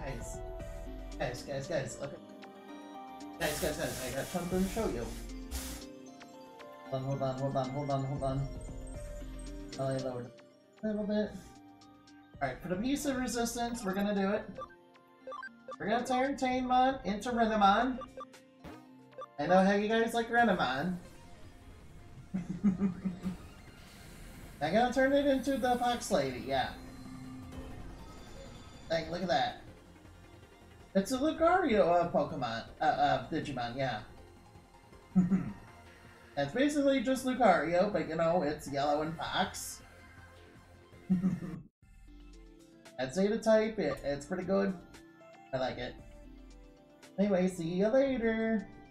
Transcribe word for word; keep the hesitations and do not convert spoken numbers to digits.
Guys. Guys, guys, guys, look at... Guys, guys, guys, I got something to show you. Hold on, hold on, hold on, hold on, hold on. I'll lower it a little bit. Alright, for the piece of resistance, we're gonna do it. We're gonna turn Tainmon into Renamon. I know how you guys like Renamon. I'm gonna turn it into the Fox Lady, yeah. Like, look at that. It's a Lucario of Pokemon, uh, of Digimon, yeah. It's basically just Lucario, but you know, it's yellow and fox. I'd say the type, it, it's pretty good. I like it. Anyway, see you later.